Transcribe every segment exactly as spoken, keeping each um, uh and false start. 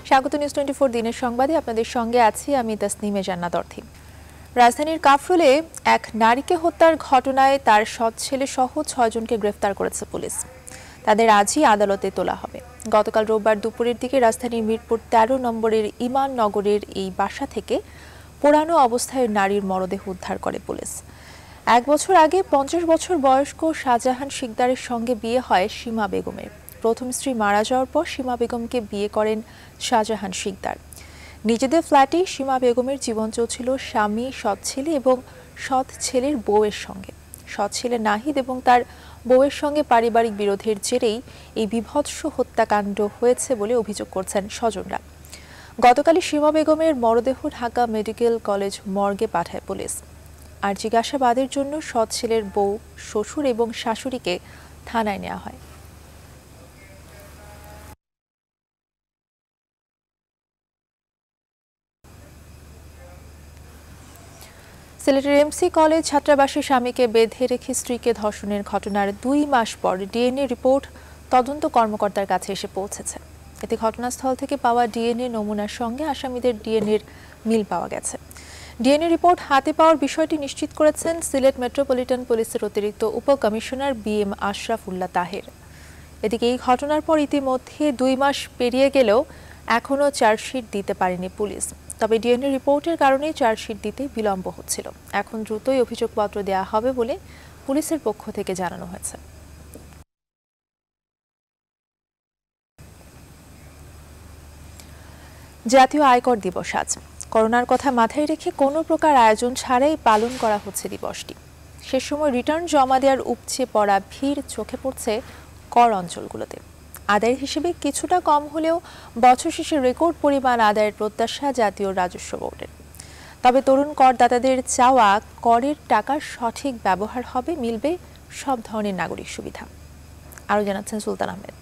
স্বাগত news twenty four দিনের সংবাদে আপনাদের সঙ্গে আছি আমি তাসনিমে জান্নাত অর্থী। রাজধানীর কাফরুলে এক নারীকে হত্যার ঘটনায় তার সৎ ছেলে সহ ছয়জনকে গ্রেফতার করেছে পুলিশ। তাদের আজই আদালতে তোলা হবে। গতকাল রোববার দুপুরের দিকে রাজধানীর মিরপুর তেরো নম্বরের ইমান নগরের এই বাসা থেকে পোড়ানো অবস্থায় নারীর মরদেহ উদ্ধার করে পুলিশ। এক বছর আগে পঞ্চাশ বছর বয়স্ক শাহজাহান শিকদারের সঙ্গে বিয়ে হয় সীমা বেগমের। প্রথম স্ত্রী মারা যাওয়ার পর সীমা বেগমকে বিয়ে করেন শাহজাহান শিকদার। নিজেদের ফ্ল্যাটে সীমা বেগমের জীবন চলছিল স্বামী, সৎ ছেলে এবং সৎ ছেলের বউয়ের সঙ্গে। সৎ ছেলে নাহিদ এবং তার বউয়ের সঙ্গে পারিবারিক বিরোধের জেরেই এই বিভৎস হত্যাকাণ্ড হয়েছে বলে অভিযোগ করছেন স্বজনরা। গতকালই সীমা বেগমের মরদেহ ঢাকা মেডিকেল কলেজ মর্গে পাঠায় পুলিশ। আর জিজ্ঞাসাবাদের জন্য সৎ ছেলের বউ, শ্বশুর এবং শাশুড়িকে থানায় নেওয়া হয়। সিলেটের এমসি কলেজ ছাত্রাবাসে স্বামীকে বেঁধে রেখে স্ত্রীকে ধর্ষণের ঘটনার দুই মাস পর ডিএনএ রিপোর্ট তদন্ত কর্মকর্তার কাছে এসে পৌঁছেছে। এতে ঘটনাস্থল থেকে পাওয়া ডিএনএ নমুনার সঙ্গে আসামিদের ডিএনএর মিল পাওয়া গেছে। ডিএনএ রিপোর্ট হাতে পাওয়ার বিষয়টি নিশ্চিত করেছেন সিলেট মেট্রোপলিটন পুলিশের অতিরিক্ত উপকমিশনার বি এম আশরাফ উল্লাহ তাহের। এদিকে এই ঘটনার পর ইতিমধ্যে দুই মাস পেরিয়ে গেলেও এখনও চার্জশিট দিতে পারেনি পুলিশ। তবে ডিএনএ রিপোর্টের কারণে চার্জশিট দিতে বিলম্ব হচ্ছিল। এখন দ্রুতই অভিযোগপত্র দেওয়া হবে বলে পুলিশের পক্ষ থেকে জানানো হয়েছে। জাতীয় আয়কর দিবস আজ। করোনার কথা মাথায় রেখে কোনো প্রকার আয়োজন ছাড়াই পালন করা হচ্ছে দিবসটি। সে সময় রিটার্ন জমা দেওয়ার উপচে পড়া ভিড় চোখে পড়ছে কর অঞ্চলগুলোতে। আদায়ের হিসেবে কিছুটা কম হলেও বছর শেষে রেকর্ড পরিমাণ আদায়ের প্রত্যাশা জাতীয় রাজস্ব বোর্ডের। তবে তরুণ করদাতাদের চাওয়া করের টাকার সঠিক ব্যবহার হবে, মিলবে সব ধরনের নাগরিক সুবিধা। আরও জানাচ্ছেন সুলতান আহমেদ।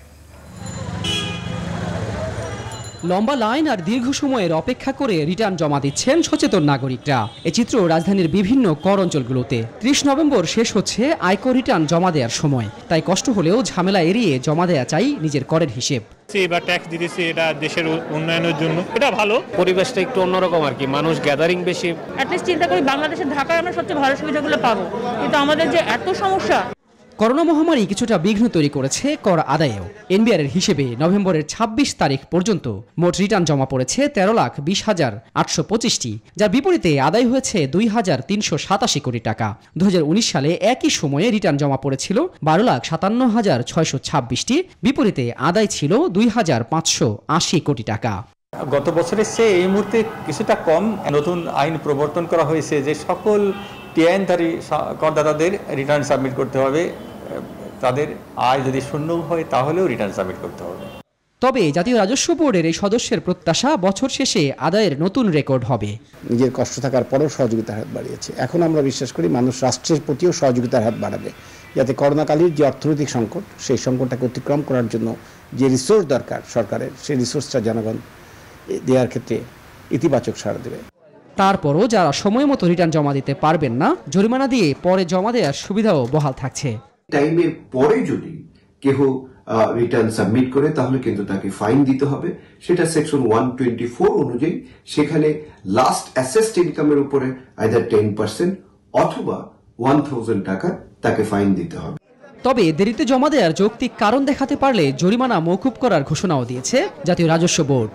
লম্বা লাইন আর দীর্ঘ সময়ের অপেক্ষা করে রিটার্ন জমা দিচ্ছেন সচেতন নাগরিকরা। এ চিত্র রাজধানীর বিভিন্ন কর অঞ্চলগুলোতে। ত্রিশ নভেম্বর শেষ হচ্ছে আয়কর রিটার্ন জমা দেওয়ার সময়। তাই কষ্ট হলেও ঝামেলা এড়িয়ে জমা দেওয়া চাই নিজের করের হিসেব। এবার ট্যাক্স দিতেছি, এটা দেশের উন্নয়নের জন্য, এটা ভালো। পরিবেশটা একটু অন্যরকম আর কি, মানুষ গ্যাদারিং বেশি। অ্যাটলিস্ট চিন্তা করি বাংলাদেশের ঢাকায় আমরা সবচেয়ে ভালো সুবিধাগুলো পাবো, কিন্তু আমাদের যে এত সমস্যা। করোনা মহামারী কিছুটা বিঘ্ন তৈরি করেছে কর আদায়েও। এনবিআর এর হিসেবে নভেম্বরের ছাব্বিশ তারিখ পর্যন্ত মোট রিটার্ন জমা পড়েছে তেরো লাখ বিশ হাজার আটশো পঁচিশটি, যার বিপরীতে আদায় হয়েছে দুই হাজার তিনশো সাতাশি কোটি টাকা। দু হাজার উনিশ সালে একই সময়ে রিটার্ন জমা পড়েছিল বারো লাখ সাতান্ন হাজার ছয়শো ছাব্বিশটি, বিপরীতে আদায় ছিল দুই হাজার পাঁচশো আশি কোটি টাকা। গত বছরের চেয়ে এই মুহূর্তে কিছুটা কম। নতুন আইন প্রবর্তন করা হয়েছে যে সকল টিআইনধারী করদাতাদের রিটার্ন সাবমিট করতে হবে। তাদের আয় যদি শূন্য হয় তাহলেও রিটার্ন সাবমিট করতে হবে। তবে জাতীয় রাজস্ব বোর্ডের এই সদস্যের প্রত্যাশা বছর শেষে আদায়ের নতুন রেকর্ড হবে। নিজের কষ্ট থাকার পরেও সহযোগিতার হাত বাড়িয়েছে। এখন আমরা বিশ্বাস করি মানুষ রাষ্ট্রের প্রতিও সহযোগিতার হাত বাড়াবে, যাতে করোনাকালীন যে অর্থনৈতিক সংকট, সেই সংকটটাকে অতিক্রম করার জন্য যে রিসোর্স দরকার সরকারের, সেই রিসোর্সটা জনগণ দেওয়ার ক্ষেত্রে ইতিবাচক সাড়া দেবে। তারপরও যারা সময় মতো রিটার্ন জমা দিতে পারবেন না, জরিমানা দিয়ে পরে জমা দেওয়ার সুবিধাও বহাল থাকছে। টাইমের পরে যদি কেহ রিটার্ন সাবমিট করে তাহলে কিন্তু তাকে ফাইন দিতে হবে। সেটা সেকশন ওয়ান টোয়েন্টি ফোর অনুযায়ী। সেখানে লাস্ট অ্যাসেসড ইনকামের উপরে আইদার টেন পার্সেন্ট অথবা ওয়ান থাউজেন্ড টাকা তাকে ফাইন দিতে হবে। তবে দেরিতে জমা দেওয়ার যৌক্তিক কারণ দেখাতে পারলে জরিমানা মওকুফ করার ঘোষণাও দিয়েছে জাতীয় রাজস্ব বোর্ড।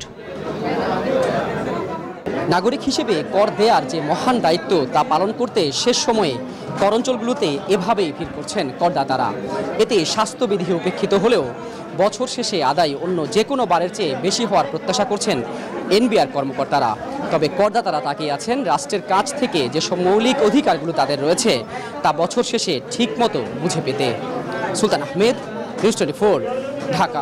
নাগরিক হিসেবে কর দেওয়ার যে মহান দায়িত্ব তা পালন করতে শেষ সময়ে কর অঞ্চলগুলোতে এভাবেই ভিড় করছেন করদাতারা। এতে স্বাস্থ্যবিধি উপেক্ষিত হলেও বছর শেষে আদায় অন্য যে কোনো বারের চেয়ে বেশি হওয়ার প্রত্যাশা করছেন এনবিআর কর্মকর্তারা। তবে করদাতারা তাকিয়ে আছেন রাষ্ট্রের কাছ থেকে যেসব মৌলিক অধিকারগুলো তাদের রয়েছে তা বছর শেষে ঠিকমতো বুঝে পেতে। Sultan Ahmed, news twenty four, Dhaka.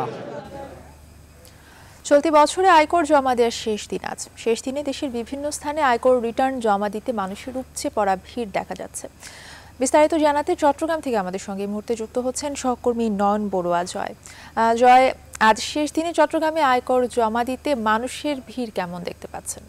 চলতি বছরে আয়কর জমা দেওয়ার শেষ দিন আজ। শেষ দিনে দেশের বিভিন্ন স্থানে আয়কর রিটার্ন জমা দিতে মানুষের উপচে পড়া ভিড় দেখা যাচ্ছে। বিস্তারিত জানাতে চট্টগ্রাম থেকে আমাদের সঙ্গে এই মুহূর্তে যুক্ত হচ্ছেন সহকর্মী নয়ন বড়ুয়া। জয় জয় আজ শেষ দিনে চট্টগ্রামে আয়কর জমা দিতে মানুষের ভিড় কেমন দেখতে পাচ্ছেন?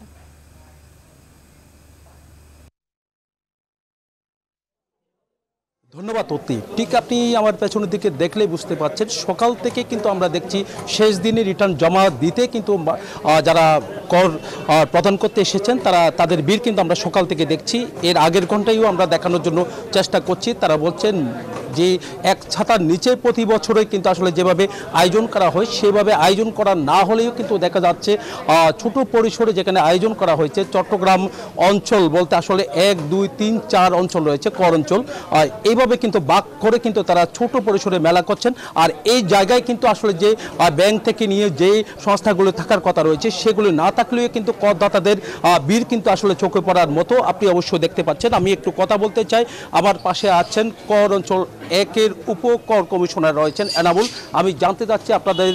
ধন্যবাদ অতি। ঠিক আপনি আমার পেছনের দিকে দেখলেই বুঝতে পারছেন, সকাল থেকে কিন্তু আমরা দেখছি শেষ দিনে রিটার্ন জমা দিতে কিন্তু যারা কর প্রদান করতে এসেছেন তারা তাদের ভিড় কিন্তু আমরা সকাল থেকে দেখছি। এর আগের ঘন্টায়ও আমরা দেখানোর জন্য চেষ্টা করছি। তারা বলছেন যে এক ছাতার নিচে প্রতি বছরই কিন্তু আসলে যেভাবে আয়োজন করা হয় সেভাবে আয়োজন করা না হলেও কিন্তু দেখা যাচ্ছে ছোট পরিসরে যেখানে আয়োজন করা হয়েছে, চট্টগ্রাম অঞ্চল বলতে আসলে এক দুই তিন চার অঞ্চল রয়েছে, কর অঞ্চল, এইভাবে কিন্তু ভাগ করে কিন্তু তারা ছোট পরিসরে মেলা করছেন। আর এই জায়গায় কিন্তু আসলে যে ব্যাংক থেকে নিয়ে যে সংস্থাগুলো থাকার কথা রয়েছে সেগুলো না থাকলেও কিন্তু করদাতাদের ভিড় কিন্তু আসলে চোখে পড়ার মতো আপনি অবশ্যই দেখতে পাচ্ছেন। আমি একটু কথা বলতে চাই, আমার পাশে আছেন কর অঞ্চল একের উপকর কমিশনার রয়েছেন এনামুল। আমি জানতে চাচ্ছি আপনাদের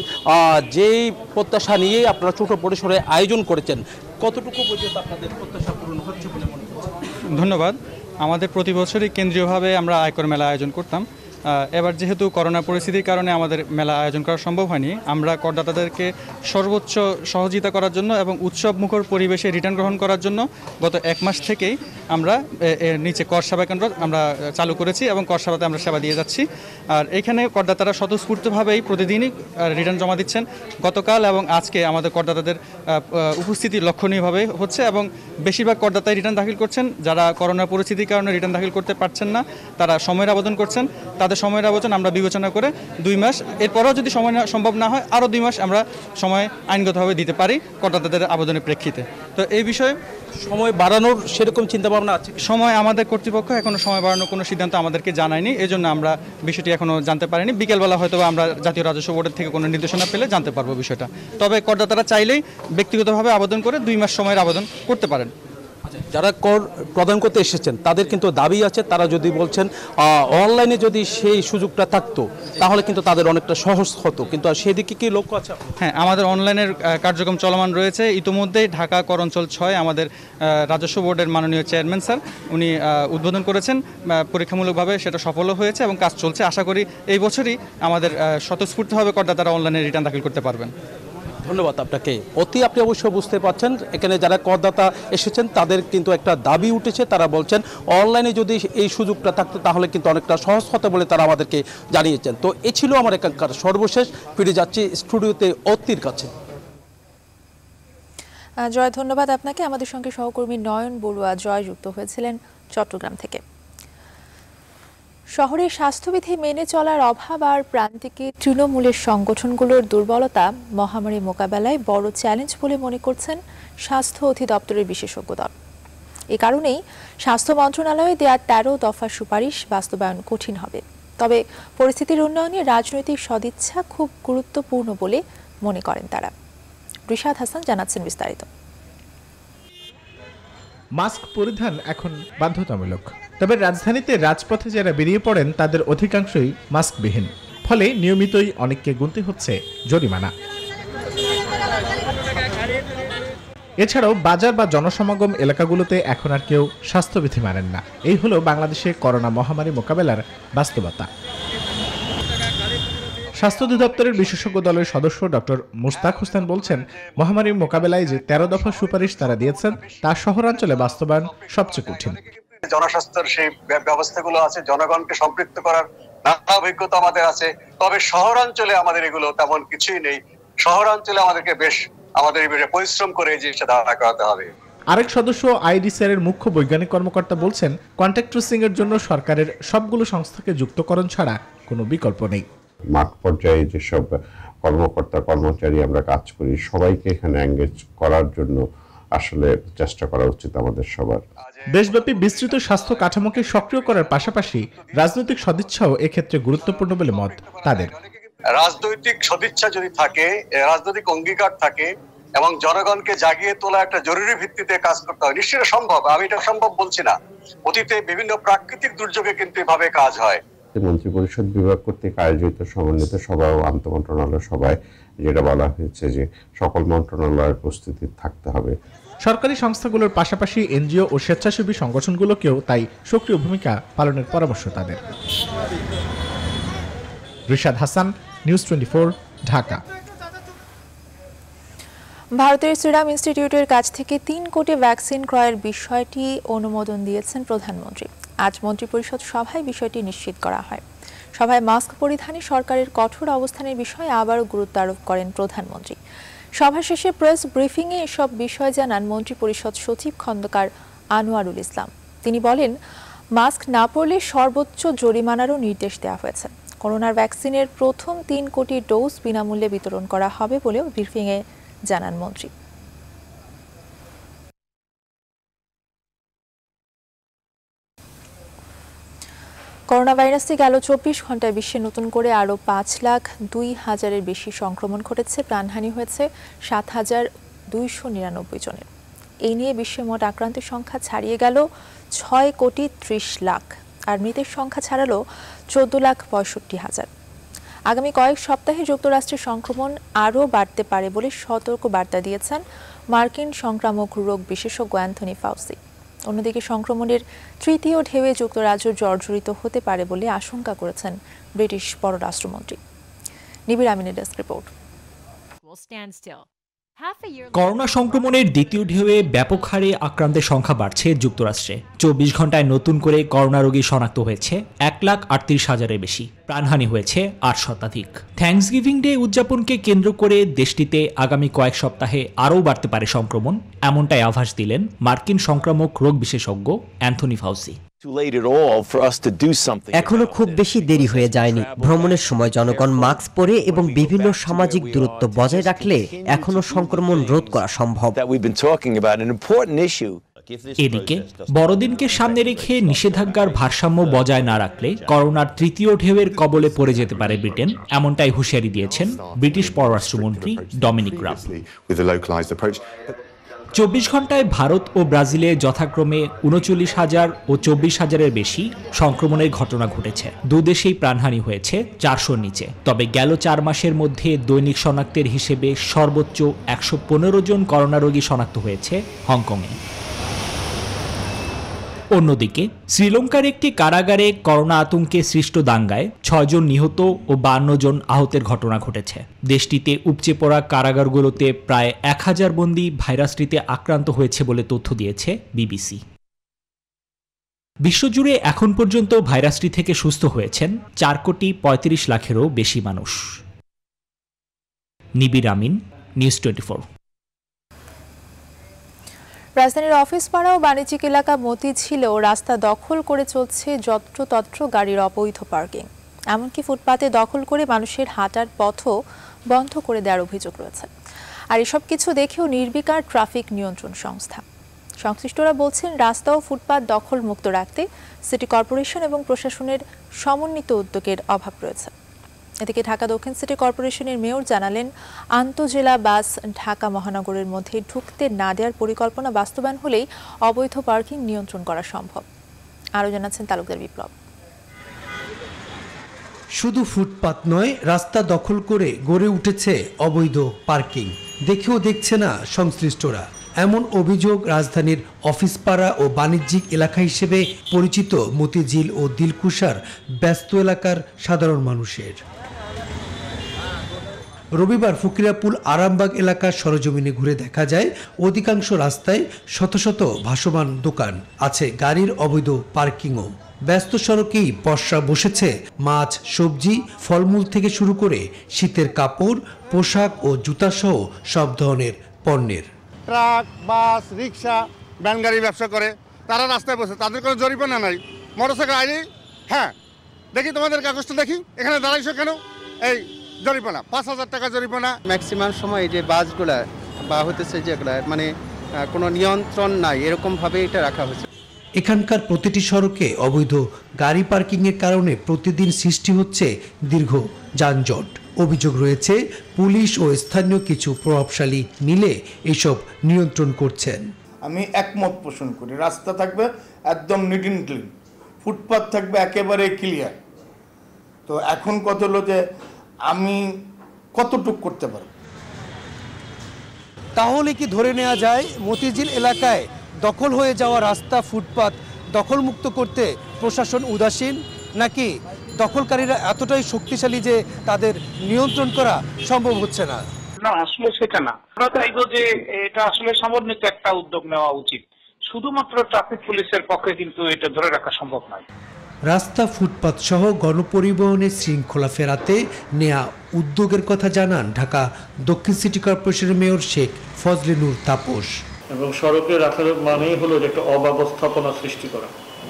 যেই প্রত্যাশা নিয়ে আপনারা ছোট পরিসরে আয়োজন করেছেন, কতটুকু পর্যন্ত আপনাদের প্রত্যাশা পূরণ হচ্ছে বলে মনে করছেন? ধন্যবাদ। আমাদের প্রতি বছরই কেন্দ্রীয়ভাবে আমরা আয়কর মেলা আয়োজন করতাম। এবার যেহেতু করোনা পরিস্থিতির কারণে আমাদের মেলা আয়োজন করা সম্ভব হয়নি, আমরা করদাতাদেরকে সর্বোচ্চ সহযোগিতা করার জন্য এবং উৎসব মুখর পরিবেশে রিটার্ন গ্রহণ করার জন্য গত এক মাস থেকেই আমরা এর নিচে কর সেবা কেন্দ্র আমরা চালু করেছি এবং কর সেবাতে আমরা সেবা দিয়ে যাচ্ছি। আর এখানে করদাতারা স্বতঃস্ফূর্তভাবেই প্রতিদিনই রিটার্ন জমা দিচ্ছেন। গতকাল এবং আজকে আমাদের করদাতাদের উপস্থিতি লক্ষণীয়ভাবে হচ্ছে এবং বেশিরভাগ করদাতাই রিটার্ন দাখিল করছেন। যারা করোনা পরিস্থিতির কারণে রিটার্ন দাখিল করতে পারছেন না তারা সময়ের আবেদন করছেন। তাদের সময়ের আবেদন আমরা বিবেচনা করে দুই মাস, এরপরও যদি সময় সম্ভব না হয় আরও দুই মাস আমরা সময় আইনগতভাবে দিতে পারি করদাতাদের আবেদনের প্রেক্ষিতে। তো এই বিষয়ে সময় বাড়ানোর সেরকম চিন্তাভাবনা আছে? সময় আমাদের কর্তৃপক্ষ এখনও সময় বাড়ানোর কোনো সিদ্ধান্ত আমাদেরকে জানায়নি, এই জন্য আমরা বিষয়টি এখনও জানতে পারিনি। বিকেলবেলা হয়তো আমরা জাতীয় রাজস্ব বোর্ডের থেকে কোনো নির্দেশনা পেলে জানতে পারবো বিষয়টা। তবে করদাতারা চাইলেই ব্যক্তিগতভাবে আবেদন করে দুই মাস সময়ের আবেদন করতে পারেন। যারা কর প্রদান করতে এসেছেন তাদের কিন্তু দাবি আছে, তারা যদি বলছেন অনলাইনে যদি সেই সুযোগটা থাকতো তাহলে কিন্তু তাদের অনেকটা সহজ হতো, কিন্তু সেদিকে কি লক্ষ্য আছে? হ্যাঁ, আমাদের অনলাইনের কার্যক্রম চলমান রয়েছে। ইতিমধ্যেই ঢাকা কর অঞ্চল ছয় আমাদের রাজস্ব বোর্ডের মাননীয় চেয়ারম্যান স্যার উনি উদ্বোধন করেছেন পরীক্ষামূলকভাবে, সেটা সফলও হয়েছে এবং কাজ চলছে। আশা করি এই বছরই আমাদের স্বতঃস্ফূর্তভাবে করদাতারা অনলাইনে রিটার্ন দাখিল করতে পারবেন। ধন্যবাদ আপনাকে অতি। আপনি অবশ্যই বুঝতে পারছেন এখানে যারা করদাতা এসেছেন তাদের কিন্তু একটা দাবি উঠেছে। তারা বলছেন অনলাইনে যদি এই সুযোগটা থাকতো তাহলে কিন্তু অনেকটা সহজ হতো বলে তারা আমাদেরকে জানিয়েছেন। তো এ ছিল আমার এখানকার সর্বশেষ। ফিরে যাচ্ছি স্টুডিওতে অতির কাছে। জয়, ধন্যবাদ আপনাকে। আমাদের সঙ্গে সহকর্মী নয়ন বড়ুয়া জয় যুক্ত হয়েছিলেন চট্টগ্রাম থেকে। শহরে স্বাস্থ্যবিধি মেনে চলার অভাব আর প্রান্তিকে তৃণমূলের সংগঠনগুলোর দুর্বলতা মহামারী মোকাবেলায় বড় চ্যালেঞ্জ বলে মনে করছেন স্বাস্থ্য অধিদপ্তরের বিশেষজ্ঞ দল। এ কারণেই স্বাস্থ্য মন্ত্রণালয়ে দেয়া তেরো দফা সুপারিশ বাস্তবায়ন কঠিন হবে। তবে পরিস্থিতির উন্নয়নে রাজনৈতিক সদিচ্ছা খুব গুরুত্বপূর্ণ বলে মনে করেন তারা। রিশাদ হাসান জানাচ্ছেন বিস্তারিত। মাস্ক পরিধান এখন বাধ্যতামূলক, তবে রাজধানীতে রাজপথে যারা বেরিয়ে পড়েন তাদের অধিকাংশই মাস্কবিহীন, ফলে নিয়মিতই অনেককে গুনতে হচ্ছে জরিমানা। এছাড়াও বাজার বা জনসমাগম এলাকাগুলোতে এখন আর কেউ স্বাস্থ্যবিধি মানেন না। এই হলো বাংলাদেশে করোনা মহামারী মোকাবেলার বাস্তবতা। স্বাস্থ্য অধিদপ্তরের বিশেষজ্ঞ দলের সদস্য ডক্টর মুস্তাক হোসেন বলছেন, মহামারীর মোকাবেলায় যে তেরো দফা সুপারিশ তারা দিয়েছেন তা শহরাঞ্চলে বাস্তবায়ন সবচেয়ে কঠিন। জনস্বাস্থ্যের সেই ব্যবস্থাগুলো আছে, জনগণকে সম্পৃক্ত করার নানা অভিজ্ঞতা আমাদের আছে, তবে শহরাঞ্চলে আমাদের এগুলো তেমন কিছুই নেই। শহরাঞ্চলে আমাদেরকে বেশ আমাদের পরিশ্রম করে এই জিনিসটা দাঁড়া করাতে হবে। আরেক সদস্য আইডিসিআর এর মুখ্য বৈজ্ঞানিক কর্মকর্তা বলছেন, কন্ট্যাক্ট ট্রেসিং এর জন্য সরকারের সবগুলো সংস্থাকে যুক্তকরণ ছাড়া কোনো বিকল্প নেই। মাঠ পর্যায়ে যেসব কর্মকর্তা কর্মচারী আমরা কাজ করি সবাইকে এখানে এঙ্গেজ করার জন্য আসলে চেষ্টা করা উচিত আমাদের সবার। দেশব্যাপী বিস্তৃত স্বাস্থ্য কাঠামোকে সক্রিয় করার পাশাপাশি রাজনৈতিক সদিচ্ছাও এক্ষেত্রে গুরুত্বপূর্ণ বলে মত তাদের। রাজনৈতিক সদিচ্ছা যদি থাকে, রাজনৈতিক অঙ্গীকার থাকে এবং জনগণকে জাগিয়ে তোলা একটা জরুরি ভিত্তিতে কাজ করতে হয়, নিশ্চয়ই সম্ভব। আমি এটা সম্ভব বলছি না, অতীতে বিভিন্ন প্রাকৃতিক দুর্যোগে কিন্তু এভাবে কাজ হয়। মন্ত্রিপরিষদ বিভাগ কর্তৃক আয়োজিত সমন্বিত সভা ও আন্তঃমন্ত্রণালয় সভায় যেটা বলা হয়েছে যে সকল মন্ত্রণালয়ের প্রস্তুতি থাকতে হবে। সরকারি সংস্থাগুলোর পাশাপাশি এনজিও ও স্বেচ্ছাসেবী সংগঠনগুলোকেও তাই সক্রিয় ভূমিকা পালনের পরামর্শ তাদের। Rishad Hasan, news twenty four, Dhaka. ভারতের সিরাম ইনস্টিটিউটের কাছ থেকে তিন কোটি ভ্যাকসিন ক্রয়ের বিষয়টি অনুমোদন দিয়েছেন প্রধানমন্ত্রী। আজ মন্ত্রিপরিষদ সভায় বিষয়টি নিশ্চিত করা হয়। সভায় মাস্ক পরিধানে সরকারের কঠোর অবস্থানের বিষয়ে আবারও গুরুত্ব আরোপ করেন প্রধানমন্ত্রী। সভা শেষে প্রেস ব্রিফিংয়ে এসব বিষয় জানান মন্ত্রিপরিষদ সচিব খন্দকার আনোয়ারুল ইসলাম। তিনি বলেন, মাস্ক না পরলে সর্বোচ্চ জরিমানারও নির্দেশ দেওয়া হয়েছে। করোনার ভ্যাকসিনের প্রথম তিন কোটি ডোজ বিনামূল্যে বিতরণ করা হবে বলেও ব্রিফিংয়ে জানান মন্ত্রী। করোনা ভাইরাসে গেল চব্বিশ ঘন্টায় বিশ্বে নতুন করে আরও পাঁচ লাখ দুই হাজারের বেশি সংক্রমণ ঘটেছে। প্রাণহানি হয়েছে সাত হাজার দুইশো নিরানব্বই জনের। এই নিয়ে বিশ্বে মোট আক্রান্তের সংখ্যা ছাড়িয়ে গেল ছয় কোটি ত্রিশ লাখ, আর মৃতের সংখ্যা ছাড়ালো চোদ্দ লাখ পঁয়ষট্টি হাজার। আগামী কয়েক সপ্তাহে যুক্তরাষ্ট্রের সংক্রমণ আরও বাড়তে পারে বলে সতর্ক বার্তা দিয়েছেন মার্কিন সংক্রামক রোগ বিশেষজ্ঞ অ্যান্থনি ফাউসি। অন্যদিকে সংক্রমণের তৃতীয় ঢেউয়ে যুক্তরাজ্য জর্জরিত হতে পারে বলে আশঙ্কা করেছেন ব্রিটিশ পররাষ্ট্রমন্ত্রী। নিবির আমিনের ডেস্ক রিপোর্ট। করোনা সংক্রমণের দ্বিতীয় ঢেউয়ে ব্যাপক হারে আক্রান্তের সংখ্যা বাড়ছে যুক্তরাষ্ট্রে। চব্বিশ ঘন্টায় নতুন করে করোনা রোগী শনাক্ত হয়েছে এক লাখ আটত্রিশ হাজারের বেশি। প্রাণহানি হয়েছে আট শতাধিক। থ্যাঙ্কসগিভিং ডে উদযাপনকে কেন্দ্র করে দেশটিতে আগামী কয়েক সপ্তাহে আরও বাড়তে পারে সংক্রমণ, এমনটাই আভাস দিলেন মার্কিন সংক্রামক রোগ বিশেষজ্ঞ অ্যান্থনি ফাউসি। এখনো খুব বেশি দেরি হয়ে যায়নি। ভ্রমণের সময় জনগণ মাস্ক পরে এবং বিভিন্ন সামাজিক দূরত্ব বজায় রাখলে এখনো সংক্রমণ রোধ করা সম্ভব। এদিকে বড়দিনকে সামনে রেখে নিষেধাজ্ঞার ভারসাম্য বজায় না রাখলে করোনার তৃতীয় ঢেউয়ের কবলে পড়ে যেতে পারে ব্রিটেন, এমনটাই হুঁশিয়ারি দিয়েছেন ব্রিটিশ পররাষ্ট্রমন্ত্রী ডমিনিক রাব। চব্বিশ ঘন্টায় ভারত ও ব্রাজিলে যথাক্রমে উনচল্লিশ হাজার ও চব্বিশ হাজারের বেশি সংক্রমণের ঘটনা ঘটেছে। দুদেশেই প্রাণহানি হয়েছে চারশোর নিচে। তবে গেল চার মাসের মধ্যে দৈনিক শনাক্তের হিসেবে সর্বোচ্চ একশো পনেরো জন করোনা রোগী শনাক্ত হয়েছে হংকংয়ে। অন্যদিকে শ্রীলঙ্কার একটি কারাগারে করোনা আতঙ্কে সৃষ্ট দাঙ্গায় ছয়জন নিহত ও বান্ন জন আহতের ঘটনা ঘটেছে। দেশটিতে উপচে পড়া কারাগারগুলোতে প্রায় এক হাজার বন্দী ভাইরাসটিতে আক্রান্ত হয়েছে বলে তথ্য দিয়েছে বিবিসি। বিশ্বজুড়ে এখন পর্যন্ত ভাইরাসটি থেকে সুস্থ হয়েছেন চার কোটি পঁয়ত্রিশ লাখেরও বেশি মানুষ। Nibir Amin, news twenty four. রাজধানীর অফিস পাড়া ও বাণিজ্যিক এলাকা মতিঝিলেও রাস্তা দখল করে চলছে যত্রতত্র গাড়ির অবৈধ পার্কিং। এমনকি ফুটপাতে দখল করে মানুষের হাঁটার পথও বন্ধ করে দেওয়ার অভিযোগ রয়েছে। আর এসব কিছু দেখেও নির্বিকার ট্রাফিক নিয়ন্ত্রণ সংস্থা। সংশ্লিষ্টরা বলছেন, রাস্তা ও ফুটপাত দখল মুক্ত রাখতে সিটি কর্পোরেশন এবং প্রশাসনের সমন্বিত উদ্যোগের অভাব রয়েছে। এদিকে ঢাকা দক্ষিণ সিটি কর্পোরেশনের মেয়র জানালেন, আন্তঃজেলা বাস ঢাকা মহানগরের মধ্যে ঢুকতে না দেওয়ার পরিকল্পনা বাস্তবায়ন হলেই অবৈধ পার্কিং নিয়ন্ত্রণ করা সম্ভব। আরও জানাচ্ছেন তালুকদার বিপ্লব। শুধু ফুটপাত নয়, রাস্তা দখল করে গড়ে উঠেছে অবৈধ পার্কিং। দেখেও দেখছে না সংশ্লিষ্টরা। এমন অভিযোগ রাজধানীর অফিসপাড়া ও বাণিজ্যিক এলাকা হিসেবে পরিচিত মতিঝিল ও দিলকুশার ব্যস্ত এলাকার সাধারণ মানুষের। রবিবার ফকিরাপুল আরামবাগ এলাকার সরজমিনে ঘুরে দেখা যায়, অধিকাংশ রাস্তায় শত শত ভাসমান দোকান আছে, গাড়ির অবৈধ পার্কিংও। ব্যস্ত সড়কেই পসরা বসেছে মাছ, সবজি, ফলমূল থেকে শুরু করে শীতের কাপড়, পোশাক ও জুতাসহ সব ধরনের পণ্যের। ট্রাক, বাস, রিক্সা, ভ্যান গাড়ি ব্যবসা করে তারা রাস্তায় বসে, তাদের কোনো জরিমানা নাই। মোটরসাইকেল আইনি, হ্যাঁ দেখি তোমাদের কাগজটা দেখি, এখানে দাঁড়াইছো কেন, এই জরিমানা পাঁচ হাজার টাকা জরিমানা। ম্যাক্সিমাম সময় যে বাসগুলা বা হতেছে যেগুলা মানে কোনো নিয়ন্ত্রণ নাই, এরকমভাবে এটা রাখা হয়েছে। এখানকার প্রতিটি সড়কে অবৈধ গাড়ি পার্কিংয়ের কারণে প্রতিদিন সৃষ্টি হচ্ছে দীর্ঘ যানজট। অভিযোগ রয়েছে, পুলিশ ও স্থানীয় কিছু প্রভাবশালী মিলে এসব নিয়ন্ত্রণ করছেন। আমি একমত পোষণ করি, রাস্তা থাকবে একদম নিট অ্যান্ড ক্লিন, ফুটপাথ থাকবে একেবারে ক্লিয়ার। তো এখন কত হলো যে আমি কতটুক করতে পারব। তাহলে কি ধরে নেওয়া যায় মতিঝিল এলাকায় দখল হয়ে যাওয়া রাস্তা, ফুটপাত দখলমুক্ত করতে প্রশাসন উদাসীন, নাকি দখলকারীরা এতটাই শক্তিশালী যে তাদের নিয়ন্ত্রণ করা সম্ভব হচ্ছে না? না, আসলে সেটা না। আমরা চাইবো যে এটা আসলে সমন্বিত একটা উদ্যোগ নেওয়া উচিত। শুধুমাত্র ট্রাফিক পুলিশের পক্ষে কিন্তু এটা ধরে রাখা সম্ভব নয়। রাস্তা, ফুটপাত সহ গণপরিবহনের শৃঙ্খলা ফেরাতে নেয়া উদ্যোগের কথা জানান ঢাকা দক্ষিণ সিটি কর্পোরেশনের মেয়র শেখ ফজলে নূর তাপস। এবং সড়কে রাখার মানেই হলো যে একটা অব্যবস্থাপনা সৃষ্টি করা।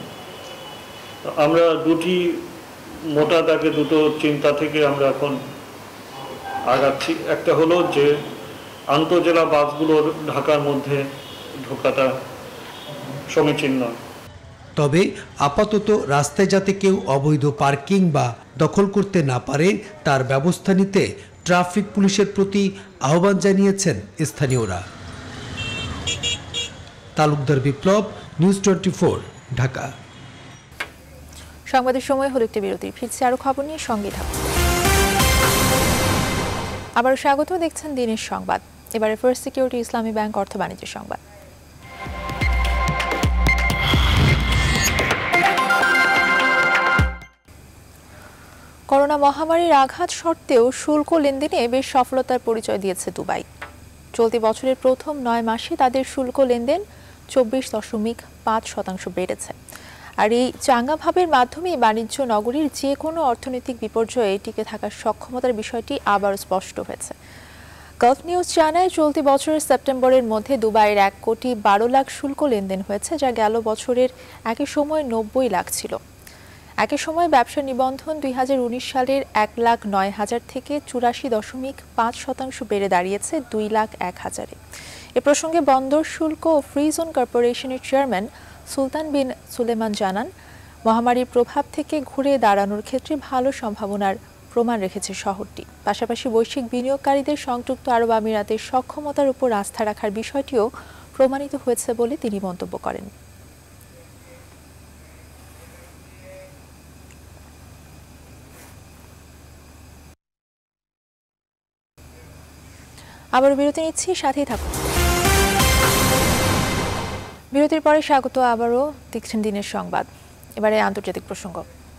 আমরা দুটি মোটা দাগে দুটো চিন্তা থেকে আমরা এখন আগাচ্ছি। একটা হলো যে আন্তঃজেলা বাসগুলোর ঢাকার মধ্যে ঢোকাটা সমীচীন নয়। তবে আপাতত রাস্তায় যাতে কেউ অবৈধ পার্কিং বা দখল করতে না পারে তার ব্যবস্থা নিতে ট্রাফিক পুলিশের প্রতি আহ্বান জানিয়েছেন স্থানীয়রা। Talukdar Biplob, news twenty four, Dhaka. সংবাদের সময় হলো একটি বিরতি, ফিরছি আরো খবর নিয়ে, সঙ্গে থাকুন। আবার স্বাগত, দেখছেন দিনের সংবাদ। এবারে ফার্স্ট সিকিউরিটি ইসলামী ব্যাংক অর্থ বাণিজ্য সংবাদ। করোনা মহামারীর আঘাত সত্ত্বেও শুল্ক লেনদেনে বেশ সফলতার পরিচয় দিয়েছে দুবাই। চলতি বছরের প্রথম নয় মাসে তাদের শুল্ক লেনদেন চব্বিশ দশমিক পাঁচ শতাংশ বেড়েছে। আর এই চাঙ্গা ভাবের মাধ্যমে বাণিজ্য নগরীর যে কোনো অর্থনৈতিক বিপর্যয়ে টিকে থাকার সক্ষমতার বিষয়টি আবার স্পষ্ট হয়েছে। গালফ নিউজ জানায়, চলতি বছরের সেপ্টেম্বরের মধ্যে দুবাইয়ের এক কোটি বারো লাখ শুল্ক লেনদেন হয়েছে, যা গেল বছরের একই সময় নব্বই লাখ ছিল। একই সময় ব্যবসা নিবন্ধন দুই হাজার উনিশ সালের এক লাখ নয় হাজার থেকে চুরাশি দশমিক পাঁচ শতাংশ বেড়ে দাঁড়িয়েছে দুই লাখ এক হাজারে। এ প্রসঙ্গে বন্দর শুল্ক ও ফ্রি জোন কর্পোরেশনের চেয়ারম্যান সুলতান বিন সুলেমান জানান, মহামারীর প্রভাব থেকে ঘুরে দাঁড়ানোর ক্ষেত্রে ভালো সম্ভাবনার প্রমাণ রেখেছে শহরটি। পাশাপাশি বৈশ্বিক বিনিয়োগকারীদের সংযুক্ত আরব আমিরাতের সক্ষমতার উপর আস্থা রাখার বিষয়টিও প্রমাণিত হয়েছে বলে তিনি মন্তব্য করেন। আবার বিরতি নিচ্ছি, সাথেই থাকুন। বিরতির পরে স্বাগত, আবারও দেখছেন দিনের সংবাদ। এবারে আন্তর্জাতিক প্রসঙ্গ।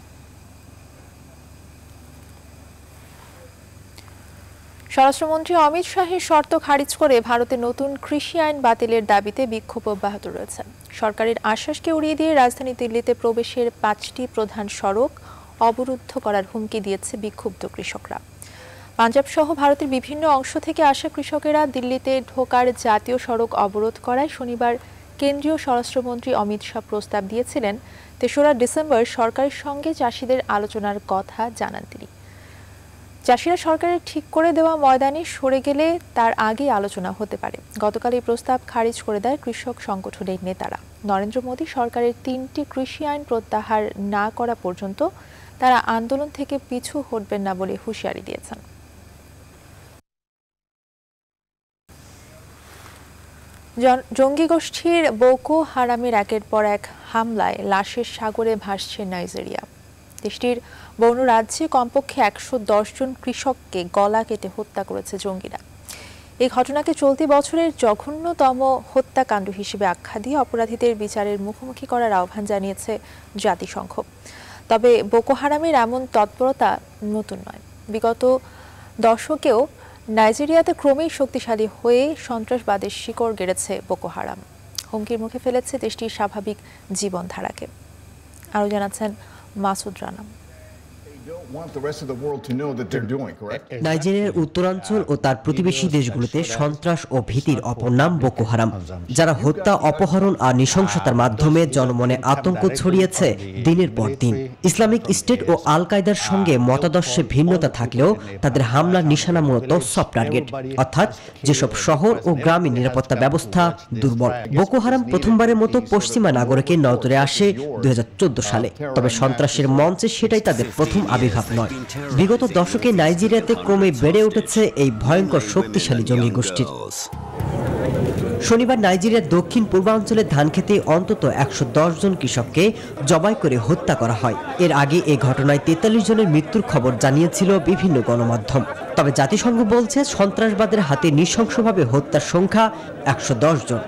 স্বরাষ্ট্রমন্ত্রী অমিত শাহের শর্ত খারিজ করে ভারতের নতুন কৃষি আইন বাতিলের দাবিতে বিক্ষোভ অব্যাহত রয়েছে। সরকারের আশ্বাসকে উড়িয়ে দিয়ে রাজধানী দিল্লিতে প্রবেশের পাঁচটি প্রধান সড়ক অবরুদ্ধ করার হুমকি দিয়েছে বিক্ষুব্ধ কৃষকরা। পাঞ্জাব সহ ভারতের বিভিন্ন অংশ থেকে আসা কৃষকেরা দিল্লিতে ঢোকার জাতীয় সড়ক অবরোধ করায় শনিবার কেন্দ্রীয় স্বরাষ্ট্রমন্ত্রী অমিত শাহ প্রস্তাব দিয়েছিলেন তেসরা ডিসেম্বর সরকারের সঙ্গে চাষিদের আলোচনার কথা জানান তিনি। চাষিরা সরকারের ঠিক করে দেওয়া ময়দানে সরে গেলে তার আগে আলোচনা হতে পারে। গতকাল এই প্রস্তাব খারিজ করে দেয় কৃষক সংগঠনের নেতারা। নরেন্দ্র মোদী সরকারের তিনটি কৃষি আইন প্রত্যাহার না করা পর্যন্ত তারা আন্দোলন থেকে পিছু হটবেন না বলে হুঁশিয়ারি দিয়েছেন। জঙ্গি গোষ্ঠীর বোকো হারামের একের পর এক হামলায় লাশের সাগরে ভাসছে নাইজেরিয়া। দেশটির বর্ণ রাজ্যে কমপক্ষে একশো দশ জন কৃষককে গলা কেটে হত্যা করেছে জঙ্গিরা। এই ঘটনাকে চলতি বছরের জঘন্যতম হত্যাকাণ্ড হিসেবে আখ্যা দিয়ে অপরাধীদের বিচারের মুখোমুখি করার আহ্বান জানিয়েছে জাতিসংঘ। তবে বোকো হারামের এমন তৎপরতা নতুন নয়। বিগত দশকেও নাইজেরিয়াতে ক্রমেই শক্তিশালী হয়ে সন্ত্রাসবাদের শিকড় গেড়েছে বোকো হারাম। হুমকির মুখে ফেলেছে দেশটির স্বাভাবিক জীবনধারাকে। আরও জানাচ্ছেন মাসুদ রানা। নাইজেরিয়ার উত্তরাঞ্চল ও তার প্রতিবেশী দেশগুলোতে সন্ত্রাস ও ভীতির অপর নাম বোকো হারাম, যারা হত্যা, অপহরণ আর নৃশংসতার মাধ্যমে জনমনে আতঙ্ক ছড়িয়েছে দিনের পর দিন। ইসলামিক স্টেট ও আল কায়দার সঙ্গে মতাদর্শে ভিন্নতা থাকলেও তাদের হামলার নিশানা মূলত সফট টার্গেট, অর্থাৎ যেসব শহর ও গ্রামীণ নিরাপত্তা ব্যবস্থা দুর্বল। বোকো হারাম প্রথমবারের মতো পশ্চিমা নাগরিকের নজরে আসে দুই হাজার চোদ্দ সালে। তবে সন্ত্রাসের মঞ্চে সেটাই তাদের প্রথম আবির্ভাব নয়। বিগত দশকে নাইজেরিয়াতে ক্রমে বেড়ে উঠেছে এই ভয়ঙ্কর শক্তিশালী জঙ্গি গোষ্ঠীর। শনিবার নাইজেরিয়ার দক্ষিণ পূর্বাঞ্চলের ধানক্ষেতে অন্তত একশো দশ জন কৃষককে জবাই করে হত্যা করা হয়। এর আগে এই ঘটনায় তেতাল্লিশ জনের মৃত্যুর খবর জানিয়েছিল বিভিন্ন গণমাধ্যম। তবে জাতিসংঘ বলছে সন্ত্রাসবাদের হাতে নৃশংসভাবে হত্যার সংখ্যা একশো দশ জন।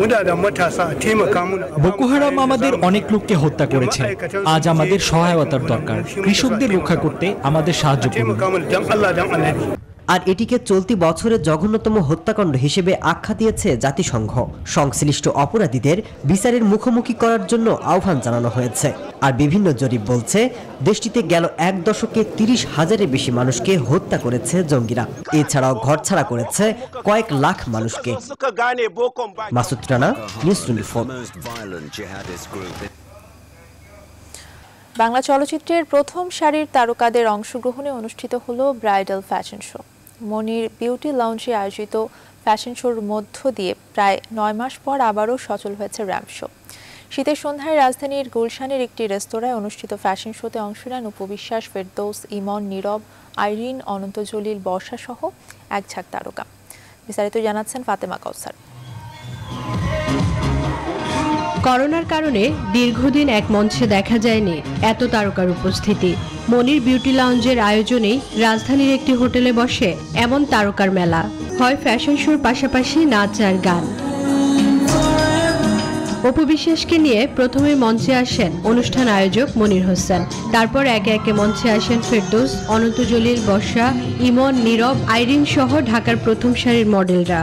বোকো হারাম আমাদের অনেক লোককে হত্যা করেছে। আজ আমাদের সহায়তার দরকার। কৃষকদের রক্ষা করতে আমাদের সাহায্য করুন। আর এটিকে চলতি বছরের জঘন্যতম হত্যাকাণ্ড হিসেবে আখ্যা দিয়েছে জাতিসংঘ। সংশ্লিষ্ট অপরাধীদের বিচারের মুখোমুখি করার জন্য আহ্বান জানানো হয়েছে। আর বিভিন্ন জরিপ বলছে দেশটিতে গেল এক দশকে তিরিশ হাজারের বেশি মানুষকে হত্যা করেছে জঙ্গিরা। এছাড়াও ঘরছাড়া করেছে কয়েক লাখ মানুষকে। Masud Rana, news twenty four. Bangla চলচ্চিত্রের প্রথম সারির তারকাদের অংশগ্রহণে অনুষ্ঠিত হলো bridal fashion show. Monir beauty লাউঞ্জে আয়োজিত ফ্যাশন শোর মধ্য দিয়ে প্রায় নয় মাস পর আবারও সচল হয়েছে র্যাম্প শো। শীতের সন্ধ্যায় রাজধানীর গুলশানের একটি রেস্তোরাঁয় অনুষ্ঠিত ফ্যাশন শোতে অংশ নেন উপবিশ্বাস, ফেরদৌস, ইমন, নীরব, আইরিন, অনন্ত জলিল, বর্ষা সহ এক ঝাঁক তারকা। বিস্তারিত জানাচ্ছেন ফাতেমা কাউসার। করোনার কারণে দীর্ঘদিন এক মঞ্চে দেখা যায়নি এত তারকার উপস্থিতি। মনির বিউটি লাউঞ্জের আয়োজনেই রাজধানীর একটি হোটেলে বসে এমন তারকার মেলা। হয় ফ্যাশন শোর পাশাপাশি নাচ আর গান। অপু বিশ্বাসকে নিয়ে প্রথমে মঞ্চে আসেন অনুষ্ঠান আয়োজক মনির হোসেন। তারপর একে একে মঞ্চে আসেন ফেরদৌস, অনন্ত জলিল, বর্ষা, ইমন, নীরব, আইরিন সহ ঢাকার প্রথম সারির মডেলরা।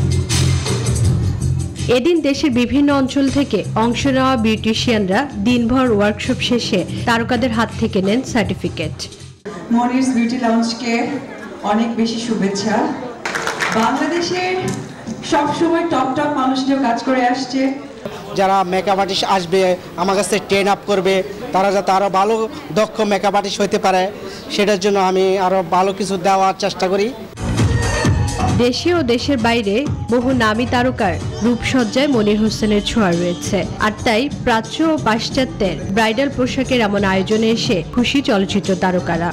এদিন দেশের বিভিন্ন অঞ্চল থেকে অংশ নেওয়া বিউটিশিয়ানরা দিনভর ওয়ার্কশপ শেষে তারকাদের হাত থেকে নেন সার্টিফিকেট। মনিরস বিউটি লাউঞ্জকে অনেক বেশি শুভেচ্ছা। বাংলাদেশের সবসময় টপ টপ মানুষজন কাজ করে আসছে। যারা মেকআপ আর্টিস্ট আসবে আমার কাছে ট্রেন আপ করবে, তারা যাতে আরও ভালো দক্ষ মেকআপ আর্টিস্ট হতে পারে, সেটার জন্য আমি আরও ভালো কিছু দেওয়ার চেষ্টা করি। দেশে ও দেশের বাইরে বহু নামী তারকার রূপসজ্জায় মনির হোসেনের ছোঁয়া রয়েছে। আর তাই প্রাচ্য ও পাশ্চাত্যের ব্রাইডাল পোশাকের এমন আয়োজনে এসে খুশি চলচ্চিত্র তারকারা।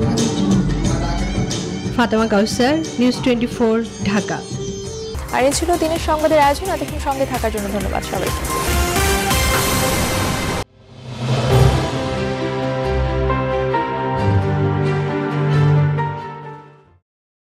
Fatema Kawsar, news twenty four, Dhaka. আর এ ছিল দিনের সংবাদের আয়োজন। এতক্ষণ সঙ্গে থাকার জন্য ধন্যবাদ সবাইকে।